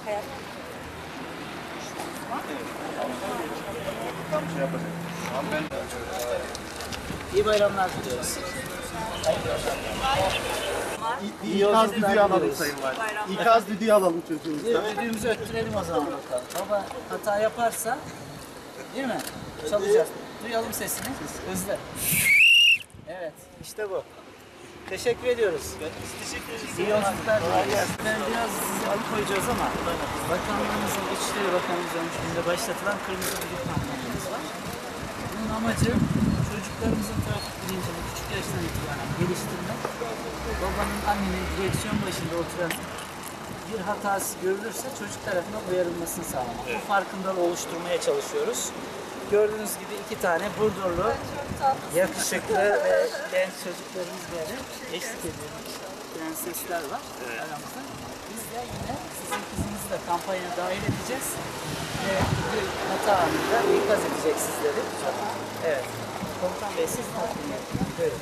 Hayat. Şey yapacak. İyi bayramlar diliyoruz. İkaz düdüğü alalım Sayın Valim. İkaz düdüğü alalım çocuğumuzdan. Düdüğümüzü öttürelim o zaman bakalım. Baba hata yaparsa, değil mi? Çalacağız. Duyalım sesini. Hızlı. Evet, işte bu. Teşekkür ediyoruz. Teşekkür ederiz. İyi yolculuklar diliyoruz. Ben biraz sizi alıkoyacağız ama Bakanlığımızın, İçişleri Bakanlığımızın öncülüğünde başlatılan Kırmızı Düdük kampanyamız var. Bunun amacı çocuklarımızın trafik bilincini küçük yaştan itibaren geliştirmek. Babanın, annenin direksiyon başında oturan bir hatası görülürse çocuk tarafından uyarılmasını sağlamak. Bu farkındalığı oluşturmaya çalışıyoruz. Gördüğünüz gibi 2 tane Burdurlu, yakışıklı ve genç çocuklarımız böyle eşlik ediyor. Prensesler var aramızda. Biz de yine sizin kızınızı da kampanyaya dahil edeceğiz. Ve bir hata anında ikaz edecek sizleri. Evet. Komutan Bey siz tatmin edin. Buyurun.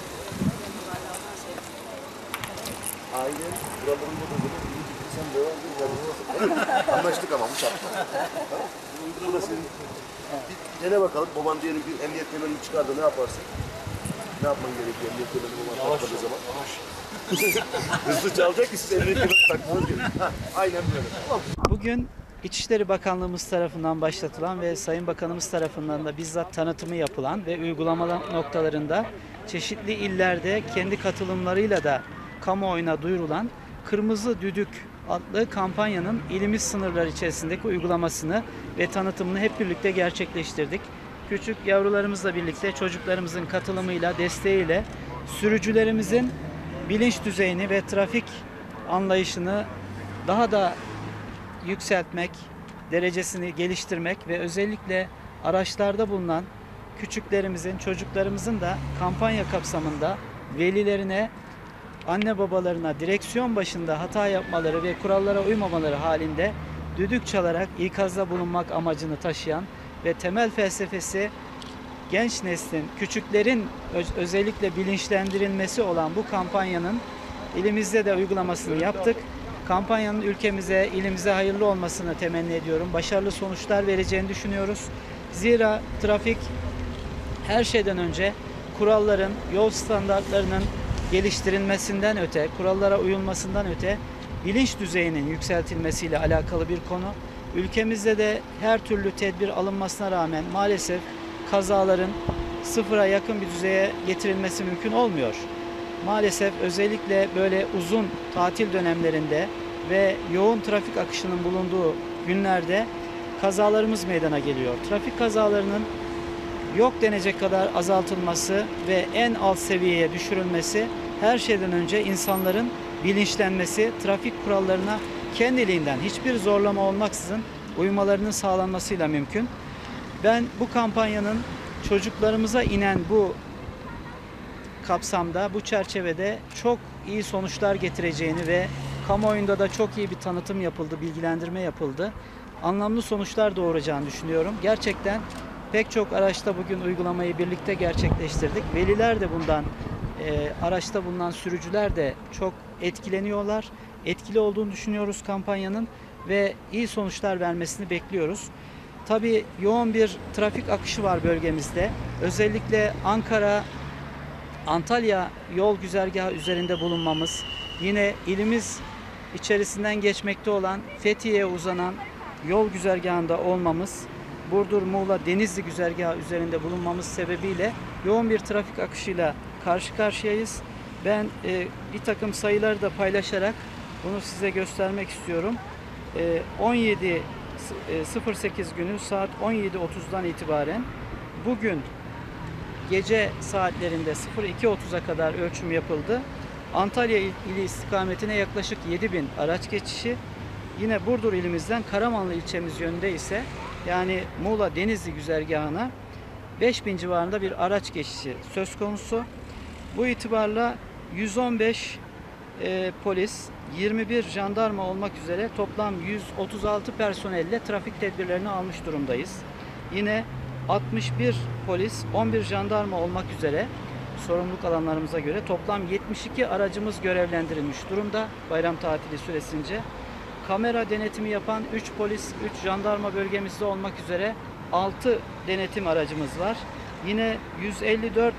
Aile kurallarında da böyle iyi bitirsen devam edin. Anlaştık ama bu şartla. Uygulama senin. Bir dene bakalım. Baban diyelim bir emniyet kemerini çıkardı. Ne yaparsın? Ne yapman gerekiyor emniyet kemerini baban takmadığı zaman? Hızlı çalacak ki siz emniyet kemerini takmanız gerekiyor. Aynen böyle. Tamam. Bugün İçişleri Bakanlığımız tarafından başlatılan ve Sayın Bakanımız tarafından da bizzat tanıtımı yapılan ve uygulama noktalarında çeşitli illerde kendi katılımlarıyla da kamuoyuna duyurulan Kırmızı Düdük adlı kampanyanın ilimiz sınırları içerisindeki uygulamasını ve tanıtımını hep birlikte gerçekleştirdik. Küçük yavrularımızla birlikte çocuklarımızın katılımıyla, desteğiyle sürücülerimizin bilinç düzeyini ve trafik anlayışını daha da yükseltmek, derecesini geliştirmek ve özellikle araçlarda bulunan küçüklerimizin, çocuklarımızın da kampanya kapsamında velilerine, anne babalarına direksiyon başında hata yapmaları ve kurallara uymamaları halinde düdük çalarak ikazda bulunmak amacını taşıyan ve temel felsefesi genç neslin, küçüklerin özellikle bilinçlendirilmesi olan bu kampanyanın ilimizde de uygulamasını yaptık. Kampanyanın ülkemize, ilimize hayırlı olmasını temenni ediyorum. Başarılı sonuçlar vereceğini düşünüyoruz. Zira trafik her şeyden önce kuralların, yol standartlarının geliştirilmesinden öte, kurallara uyulmasından öte bilinç düzeyinin yükseltilmesiyle alakalı bir konu. Ülkemizde de her türlü tedbir alınmasına rağmen maalesef kazaların sıfıra yakın bir düzeye getirilmesi mümkün olmuyor. Maalesef özellikle böyle uzun tatil dönemlerinde ve yoğun trafik akışının bulunduğu günlerde kazalarımız meydana geliyor. Trafik kazalarının yok denecek kadar azaltılması ve en alt seviyeye düşürülmesi her şeyden önce insanların bilinçlenmesi, trafik kurallarına kendiliğinden hiçbir zorlama olmaksızın uymalarının sağlanmasıyla mümkün. Ben bu kampanyanın çocuklarımıza inen bu kapsamda, bu çerçevede çok iyi sonuçlar getireceğini ve kamuoyunda da çok iyi bir tanıtım yapıldı, bilgilendirme yapıldı. Anlamlı sonuçlar doğuracağını düşünüyorum. Gerçekten pek çok araçta bugün uygulamayı birlikte gerçekleştirdik. Veliler de bundan, araçta bulunan sürücüler de çok etkileniyorlar. Etkili olduğunu düşünüyoruz kampanyanın ve iyi sonuçlar vermesini bekliyoruz. Tabii yoğun bir trafik akışı var bölgemizde. Özellikle Ankara, Antalya yol güzergahı üzerinde bulunmamız, yine ilimiz içerisinden geçmekte olan Fethiye'ye uzanan yol güzergahında olmamız, Burdur, Muğla, Denizli güzergahı üzerinde bulunmamız sebebiyle yoğun bir trafik akışıyla karşı karşıyayız. Ben bir takım sayıları da paylaşarak bunu size göstermek istiyorum. 17.08 günü saat 17.30'dan itibaren bugün gece saatlerinde 02.30'a kadar ölçüm yapıldı. Antalya ili istikametine yaklaşık 7.000 araç geçişi. Yine Burdur ilimizden Karamanlı ilçemiz yönünde ise yani Muğla Denizli güzergahına 5.000 civarında bir araç geçişi söz konusu. Bu itibarla 115 polis, 21 jandarma olmak üzere toplam 136 personelle trafik tedbirlerini almış durumdayız. Yine 61 polis, 11 jandarma olmak üzere sorumluluk alanlarımıza göre toplam 72 aracımız görevlendirilmiş durumda bayram tatili süresince. kamera denetimi yapan 3 polis, 3 jandarma bölgemizde olmak üzere 6 denetim aracımız var. Yine 154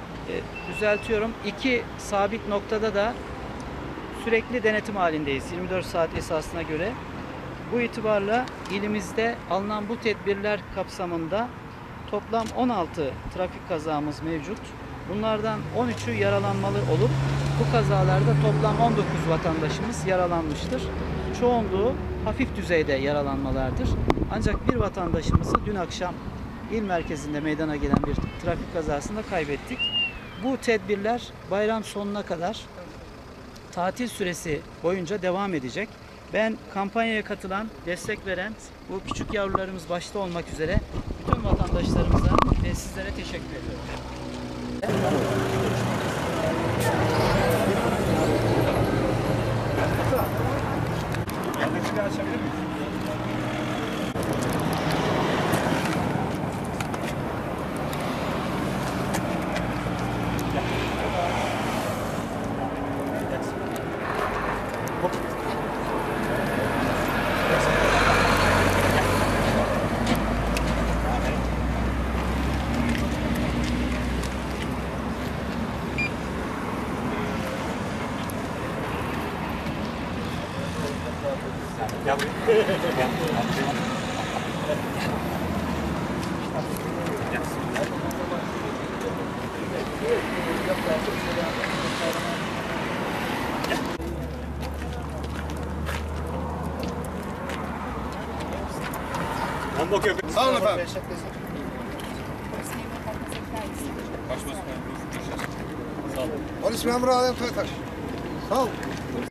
2 sabit noktada da sürekli denetim halindeyiz 24 saat esasına göre. Bu itibarla ilimizde alınan bu tedbirler kapsamında toplam 16 trafik kazamız mevcut. Bunlardan 13'ü yaralanmalı olup bu kazalarda toplam 19 vatandaşımız yaralanmıştır. Çoğunluğu hafif düzeyde yaralanmalardır. Ancak bir vatandaşımızı dün akşam il merkezinde meydana gelen bir trafik kazasında kaybettik. Bu tedbirler bayram sonuna kadar tatil süresi boyunca devam edecek. Ben kampanyaya katılan, destek veren bu küçük yavrularımız başta olmak üzere bütün vatandaşlarımıza ve sizlere teşekkür ediyorum. Sağ olun efendim. Polis memuru Alem Toytaş. Sağ ol.